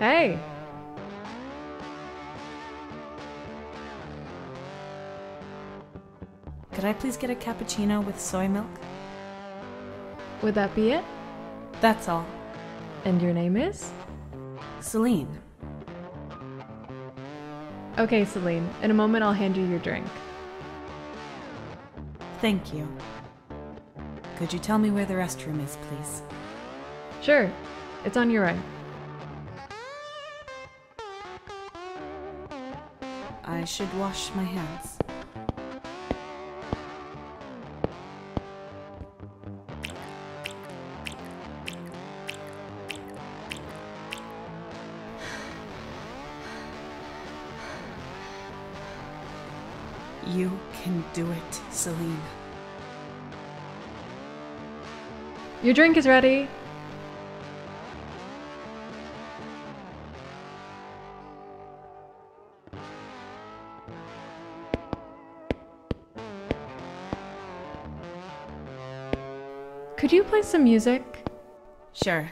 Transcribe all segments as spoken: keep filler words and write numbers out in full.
Hey! Could I please get a cappuccino with soy milk? Would that be it? That's all. And your name is? Celine. Okay, Celine. In a moment I'll hand you your drink. Thank you. Could you tell me where the restroom is, please? Sure. It's on your right. I should wash my hands. You can do it, Celine. Your drink is ready. Could you play some music? Sure.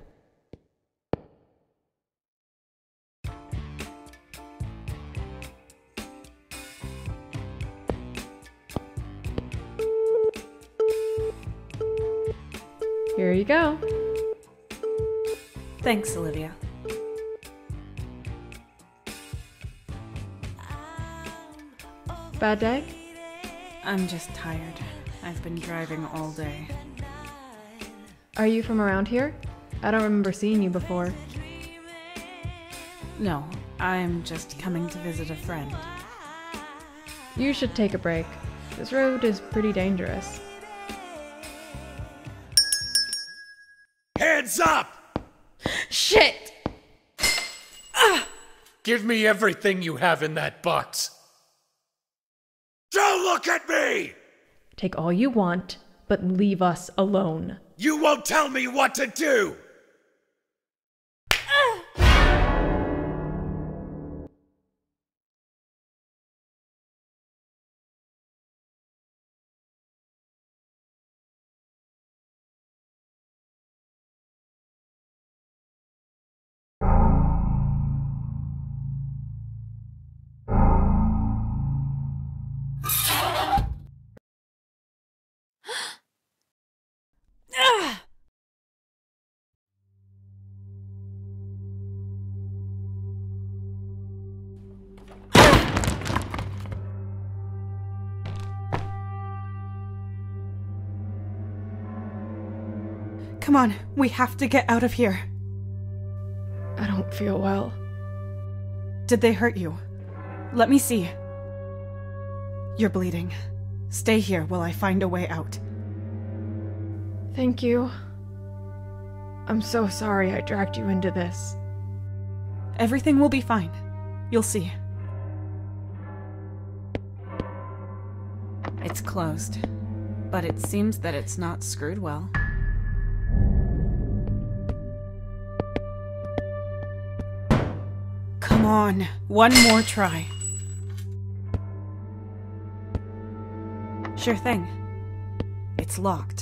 Here you go. Thanks, Olivia. Bad day? I'm just tired. I've been driving all day. Are you from around here? I don't remember seeing you before. No, I'm just coming to visit a friend. You should take a break. This road is pretty dangerous. Hands up! Shit! Give me everything you have in that box. Don't look at me! Take all you want, but leave us alone. You won't tell me what to do! Come on, we have to get out of here. I don't feel well. Did they hurt you? Let me see. You're bleeding. Stay here while I find a way out. Thank you. I'm so sorry I dragged you into this. Everything will be fine. You'll see. It's closed, but it seems that it's not screwed well. Come on, one more try. Sure thing. It's locked.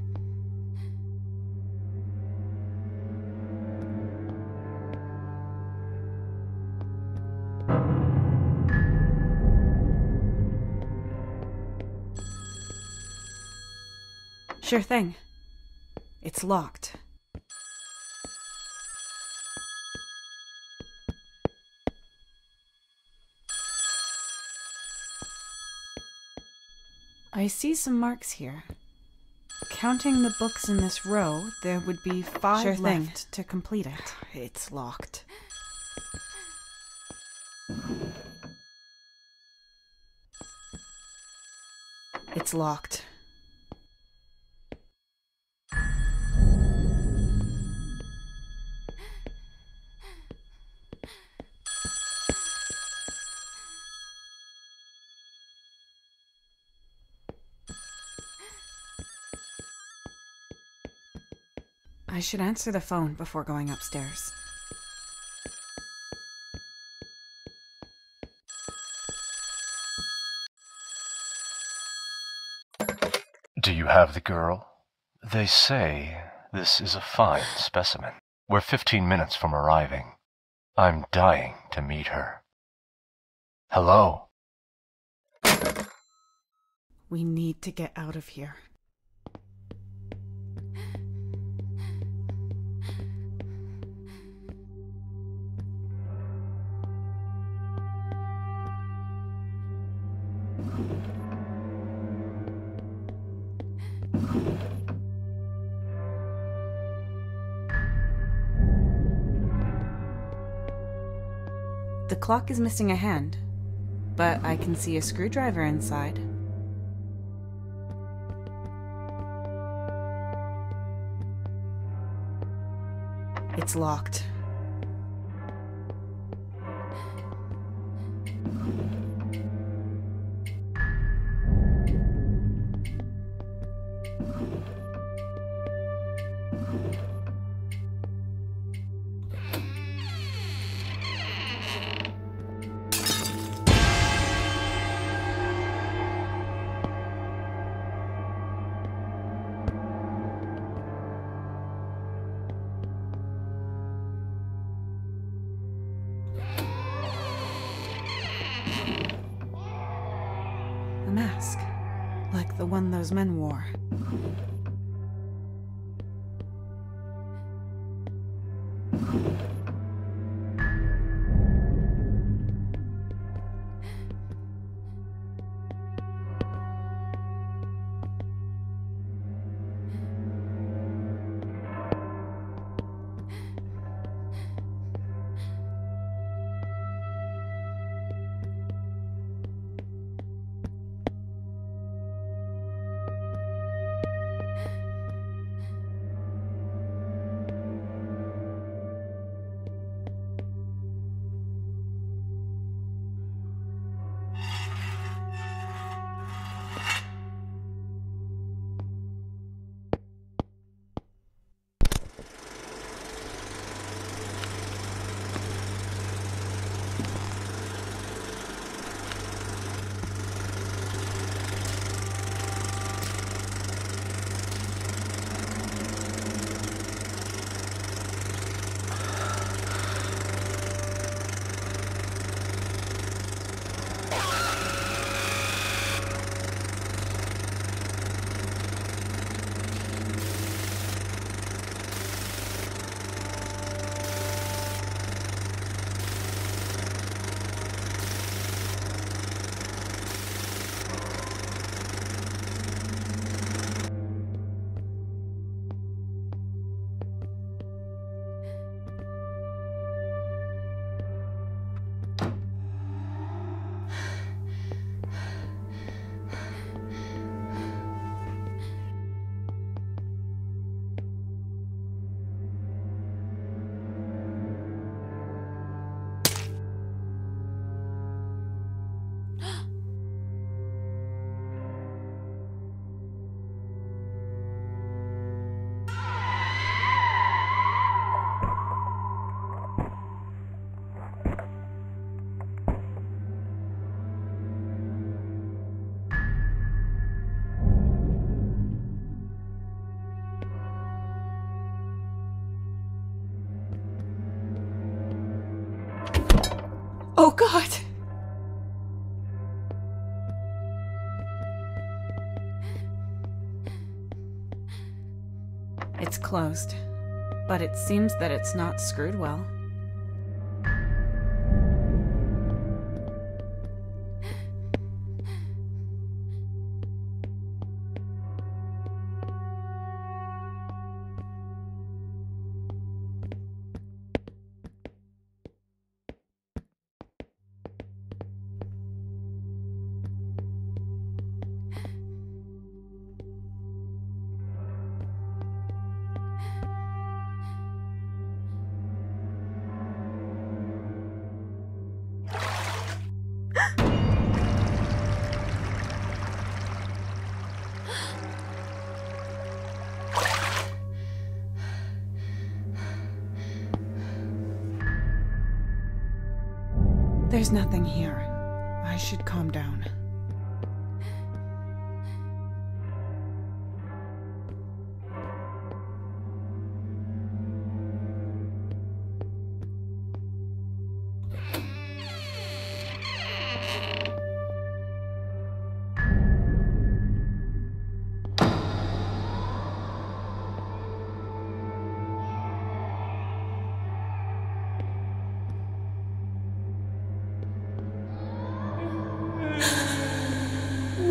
Sure thing. It's locked. I see some marks here. Counting the books in this row, there would be five Sure thing. left to complete it. It's locked. It's locked. I should answer the phone before going upstairs. Do you have the girl? They say this is a fine specimen. We're fifteen minutes from arriving. I'm dying to meet her. Hello? We need to get out of here. The clock is missing a hand, but I can see a screwdriver inside. It's locked. A mask, like the one those men wore. Oh God! It's closed, but it seems that it's not screwed well. There's nothing here. I should calm down.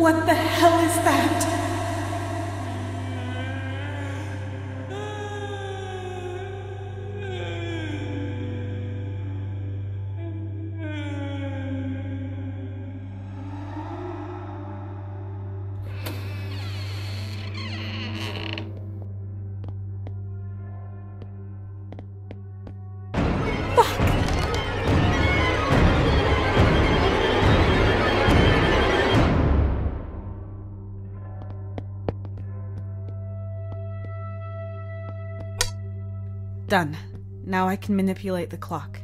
What the hell is that? Done. Now I can manipulate the clock.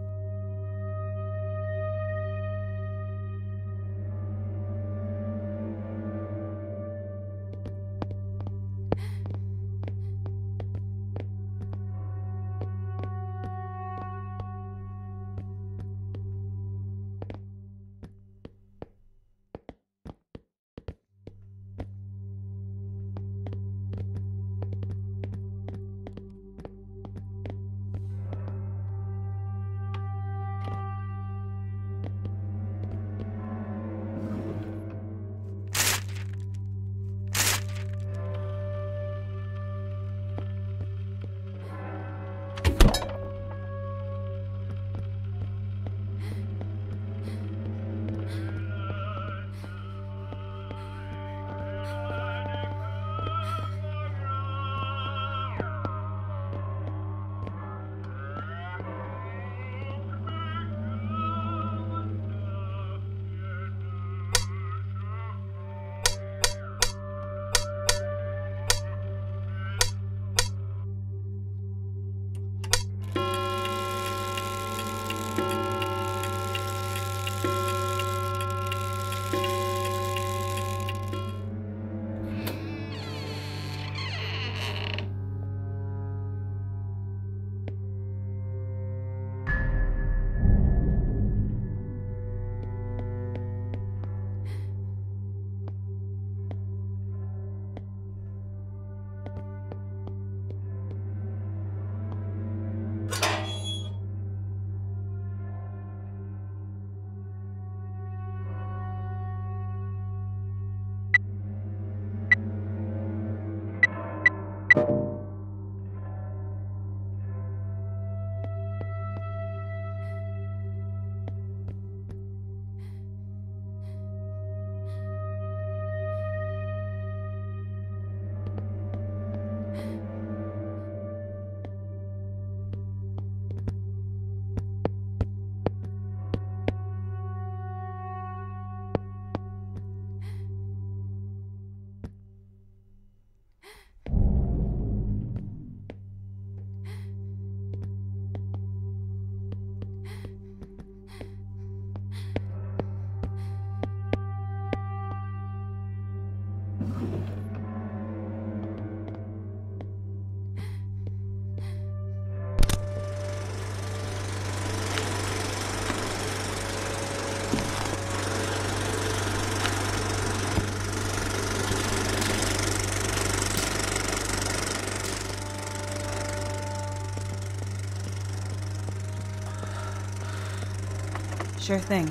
Sure thing.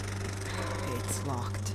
It's locked.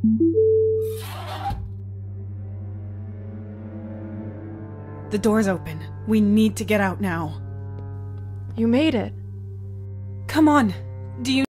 The door's open. We need to get out now. You made it. Come on. Do you